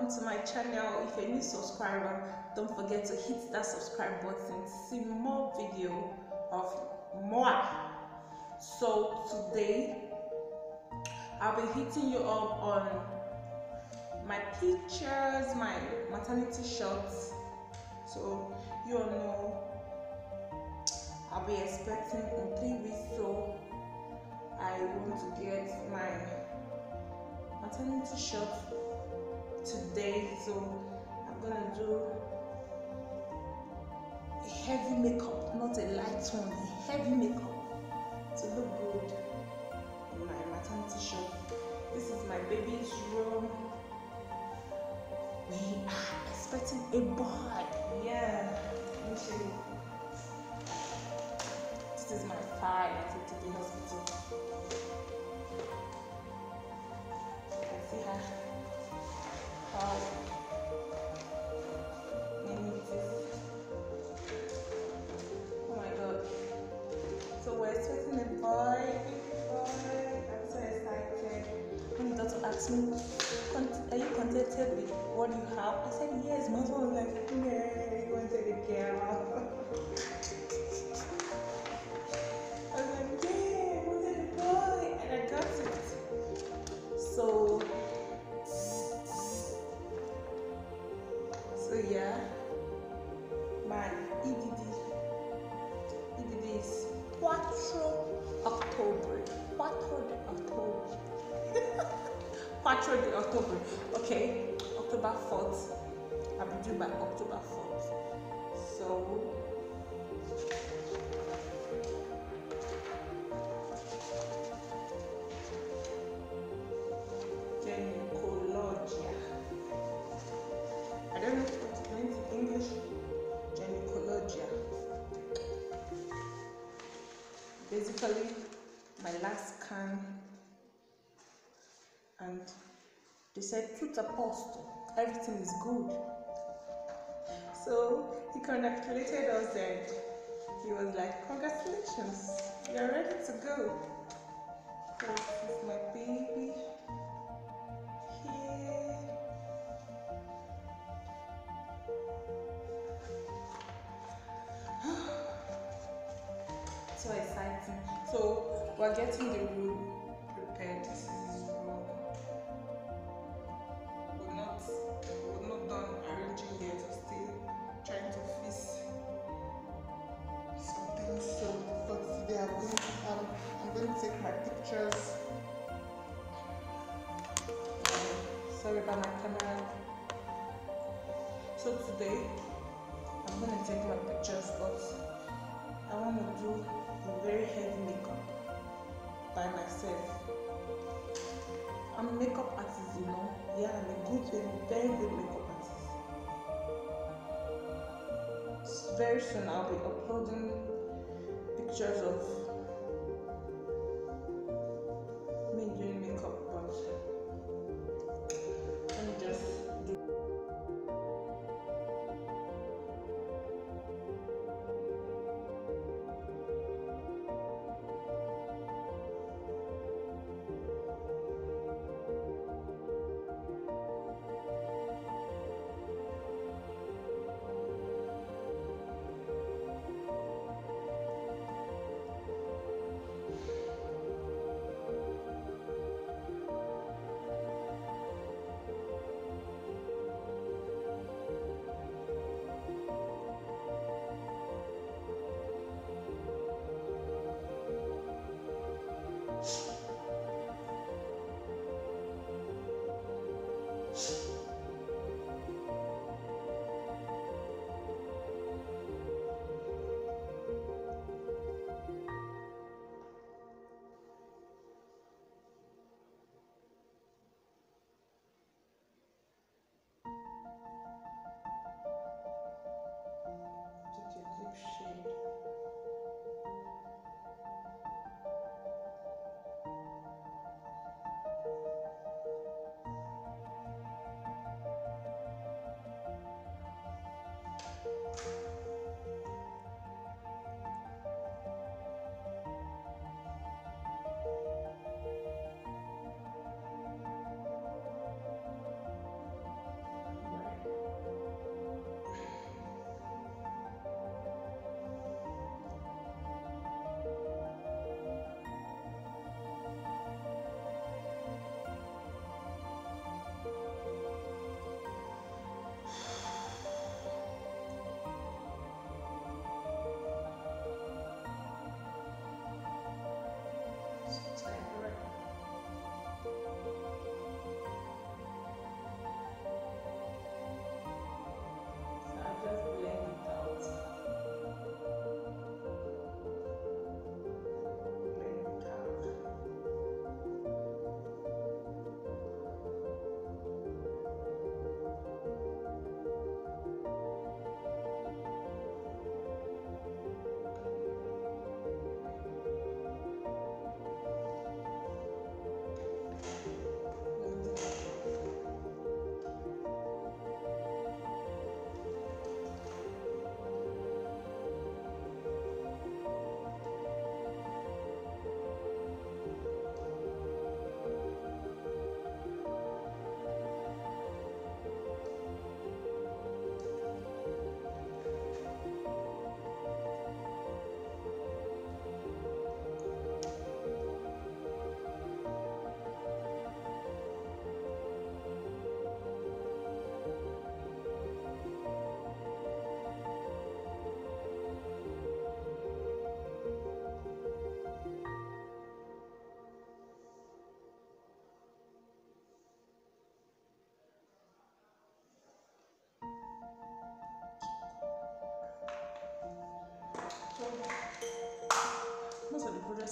welcome to my channel. If you're a new subscriber, don't forget to hit that subscribe button to see more video of more. So today I'll be hitting you up on my pictures, my maternity shots. So you all know I'll be expecting in 3 weeks, so I want to get my maternity shot today. So I'm gonna do a heavy makeup, not a light one, a heavy makeup to look good in my maternity shot. This is my baby's room. We are expecting a boy. Yeah, let me show you. This is my file I took to the hospital. You can see her. How many it is. Oh my god. So we're expecting a boy. I'm so excited. When the doctor asked me, are you contented with what you have? I said yes. My husband was like, yeah, you wanted a girl. I was like, yeah, I wanted a boy, and I got it. So yeah, my EDD is 4 October. 4 de October. Okay, October 4th. I'll be due by October 4th. So gynecologia. I don't know what it means in English. Gynecologia. Basically, my last scan, and they said truth apostle, everything is good. So he congratulated us and he was like, congratulations, you're ready to go. So this is my baby here. So exciting. So we're getting the room prepared. This is his room. We're not done arranging yet. We're still trying to fix something. So for today I'm going to take my pictures. Sorry about my camera. So today I'm going to take my pictures, but I want to do a very heavy makeup by myself. I'm a makeup artist, you know. Yeah, I'm a very good makeup artist. Very soon I'll be uploading pictures of me doing makeup, but let me just do.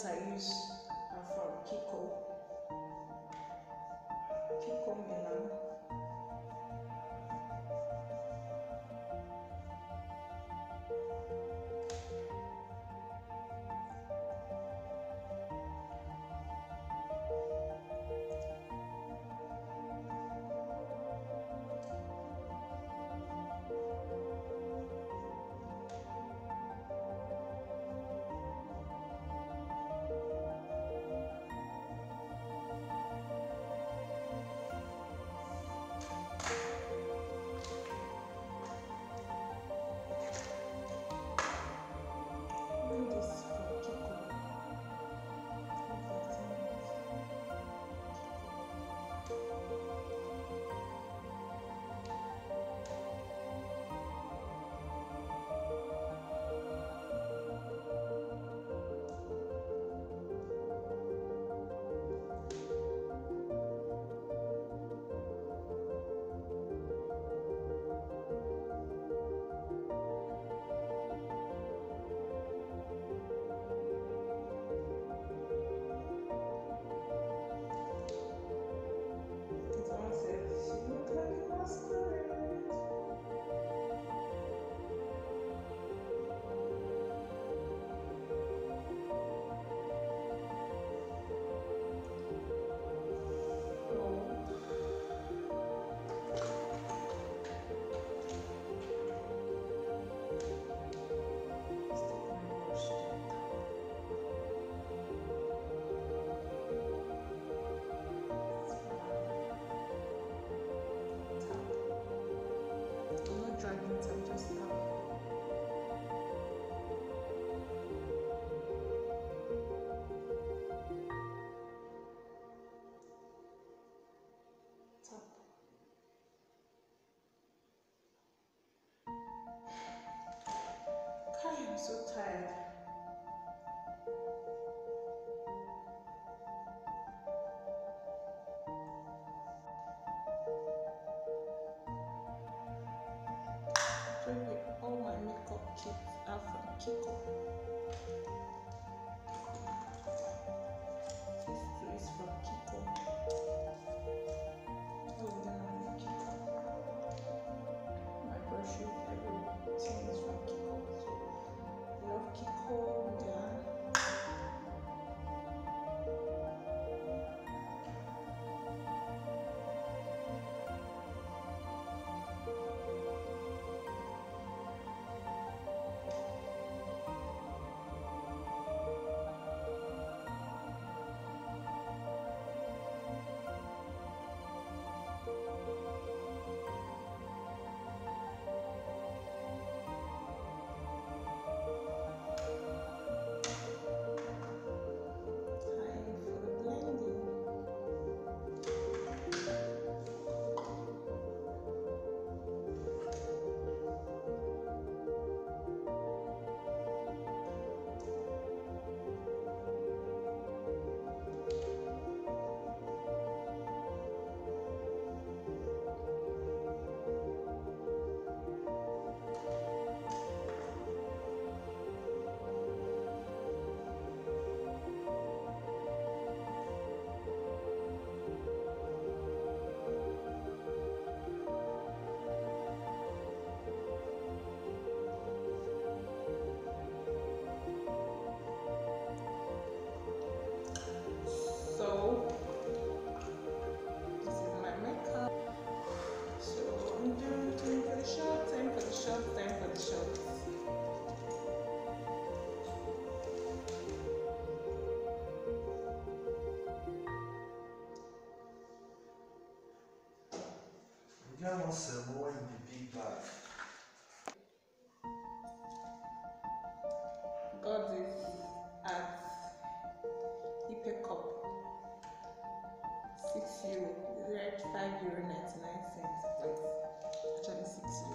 brushes I use are from Kiko Milan. I'm so tired. Actually, all my makeup kits are from Kiko. This too is from Kiko. All of them are from Kiko. My brushes, everything is from Kiko. So, I love Kiko. Yeah. Andiamo se vuoi in bag. Got this at Cup, €6. It's like €5.99, but actually €6.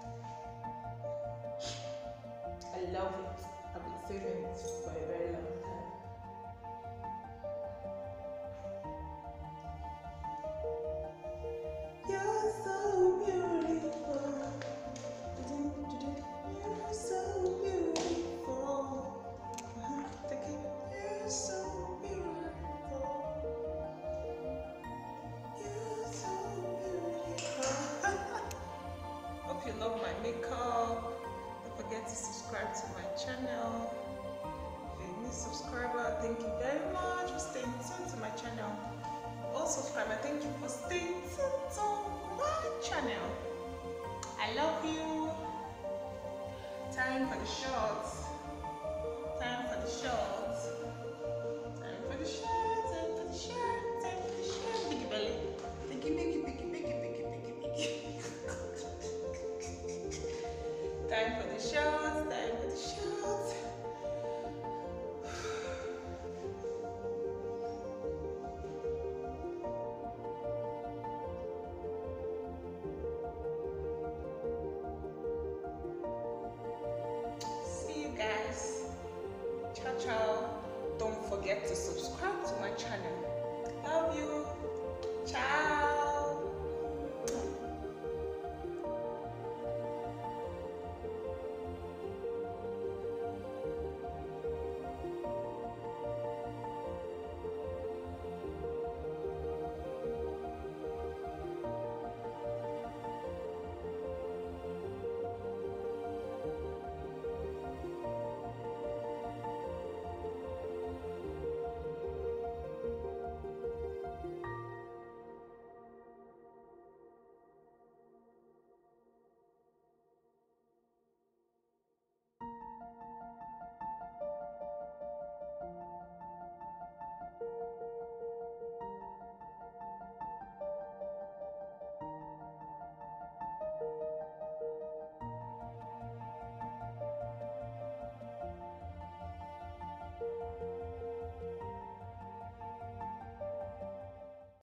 I love it. I've been saving it for a very long time. You're so beautiful. You're so beautiful. You're channel. I love you. Time for the shorts. Time for the shorts.